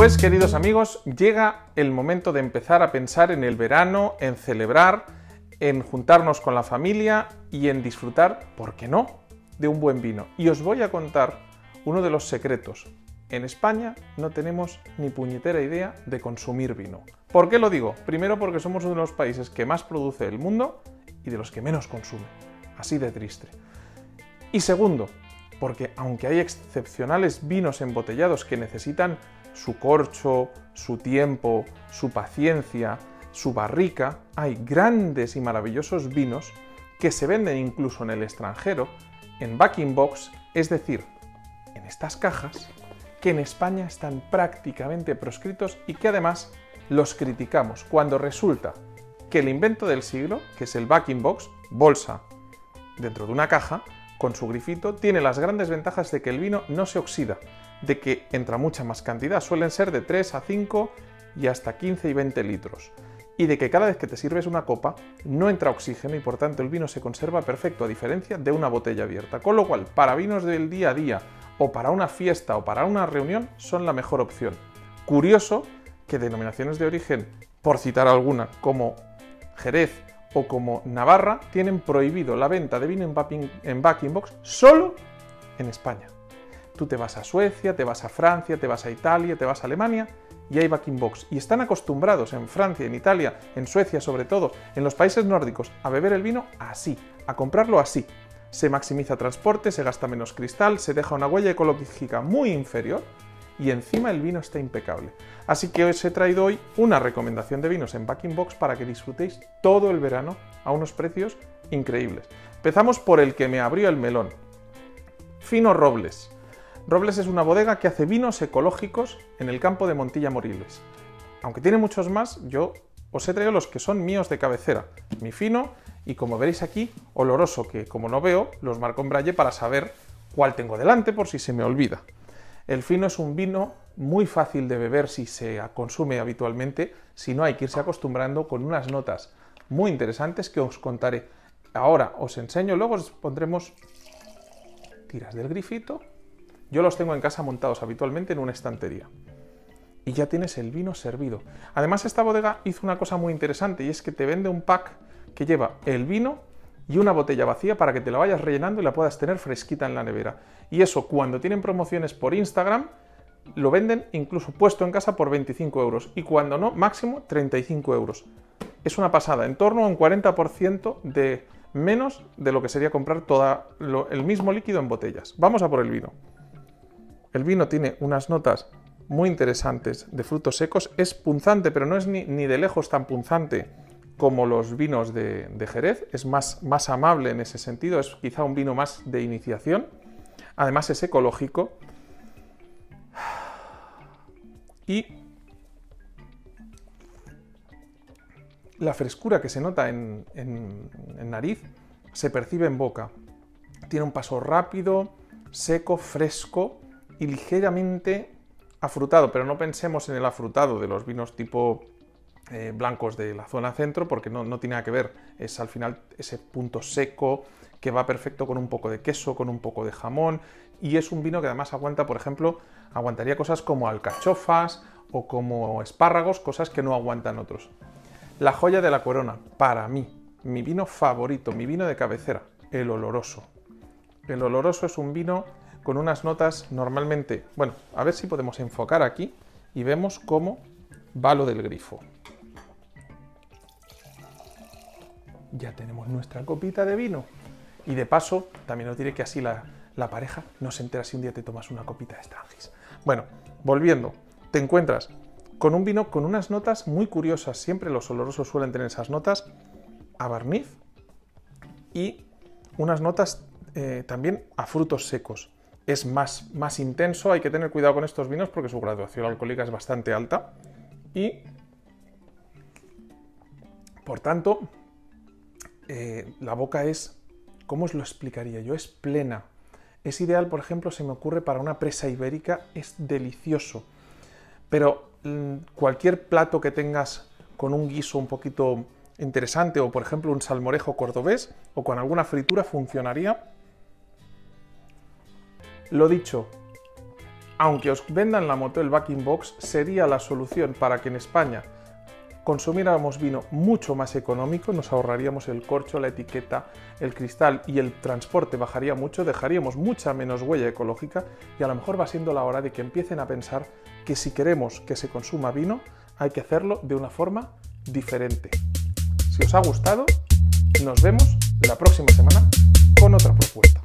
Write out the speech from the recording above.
Pues queridos amigos, llega el momento de empezar a pensar en el verano, en celebrar, en juntarnos con la familia y en disfrutar, ¿por qué no?, de un buen vino. Y os voy a contar uno de los secretos. En España no tenemos ni puñetera idea de consumir vino. ¿Por qué lo digo? Primero porque somos uno de los países que más produce del mundo y de los que menos consume. Así de triste. Y segundo, porque aunque hay excepcionales vinos embotellados que necesitan su corcho, su tiempo, su paciencia, su barrica, hay grandes y maravillosos vinos que se venden incluso en el extranjero, en bag-in box, es decir, en estas cajas, que en España están prácticamente proscritos y que además los criticamos cuando resulta que el invento del siglo, que es el bag-in box, bolsa dentro de una caja, con su grifito, tiene las grandes ventajas de que el vino no se oxida, de que entra mucha más cantidad, suelen ser de 3 a 5 y hasta 15 y 20 litros, y de que cada vez que te sirves una copa no entra oxígeno y por tanto el vino se conserva perfecto, a diferencia de una botella abierta, con lo cual para vinos del día a día o para una fiesta o para una reunión son la mejor opción. Curioso que denominaciones de origen, por citar alguna, como Jerez o como Navarra, tienen prohibido la venta de vino en bag-in box solo en España. Tú te vas a Suecia, te vas a Francia, te vas a Italia, te vas a Alemania y hay bag-in box. Y están acostumbrados en Francia, en Italia, en Suecia sobre todo, en los países nórdicos, a beber el vino así, a comprarlo así. Se maximiza transporte, se gasta menos cristal, se deja una huella ecológica muy inferior y encima el vino está impecable. Así que os he traído hoy una recomendación de vinos en bag-in box para que disfrutéis todo el verano a unos precios increíbles. Empezamos por el que me abrió el melón. Fino Robles. Robles es una bodega que hace vinos ecológicos en el campo de Montilla Moriles. Aunque tiene muchos más, yo os he traído los que son míos de cabecera. Mi Fino y, como veréis aquí, Oloroso, que como no veo, los marco en braille para saber cuál tengo delante por si se me olvida. El Fino es un vino muy fácil de beber si se consume habitualmente, si no hay que irse acostumbrando, con unas notas muy interesantes que os contaré. Ahora os enseño, luego os pondremos tiras del grifito. Yo los tengo en casa montados habitualmente en una estantería. Y ya tienes el vino servido. Además, esta bodega hizo una cosa muy interesante y es que te vende un pack que lleva el vino y una botella vacía para que te la vayas rellenando y la puedas tener fresquita en la nevera. Y eso, cuando tienen promociones por Instagram, lo venden incluso puesto en casa por 25 euros. Y cuando no, máximo 35 euros. Es una pasada, en torno a un 40% de menos de lo que sería comprar el mismo líquido en botellas. Vamos a por el vino. El vino tiene unas notas muy interesantes de frutos secos. Es punzante, pero no es ni de lejos tan punzante como los vinos de Jerez. Es más amable en ese sentido. Es quizá un vino más de iniciación. Además es ecológico. Y la frescura que se nota en nariz se percibe en boca. Tiene un paso rápido, seco, fresco y ligeramente afrutado, pero no pensemos en el afrutado de los vinos tipo blancos de la zona centro, porque no tiene nada que ver. Es al final ese punto seco que va perfecto con un poco de queso, con un poco de jamón, y es un vino que además aguanta, por ejemplo, aguantaría cosas como alcachofas o como espárragos, cosas que no aguantan otros. La joya de la corona, para mí, mi vino favorito, mi vino de cabecera, el Oloroso. El Oloroso es un vino con unas notas normalmente... Bueno, a ver si podemos enfocar aquí y vemos cómo va lo del grifo. Ya tenemos nuestra copita de vino. Y de paso, también os diré que así la pareja no se entera si un día te tomas una copita de Strangis. Bueno, volviendo, te encuentras con un vino con unas notas muy curiosas. Siempre los olorosos suelen tener esas notas a barniz y unas notas también a frutos secos. Es más intenso, hay que tener cuidado con estos vinos porque su graduación alcohólica es bastante alta y, por tanto, la boca es, ¿cómo os lo explicaría yo? Es plena. Es ideal, por ejemplo, se me ocurre para una presa ibérica, es delicioso. Pero cualquier plato que tengas con un guiso un poquito interesante o, por ejemplo, un salmorejo cordobés o con alguna fritura funcionaría. Lo dicho, aunque os vendan la moto, el Bag-in-Box sería la solución para que en España consumiéramos vino mucho más económico, nos ahorraríamos el corcho, la etiqueta, el cristal y el transporte bajaría mucho, dejaríamos mucha menos huella ecológica y a lo mejor va siendo la hora de que empiecen a pensar que si queremos que se consuma vino, hay que hacerlo de una forma diferente. Si os ha gustado, nos vemos la próxima semana con otra propuesta.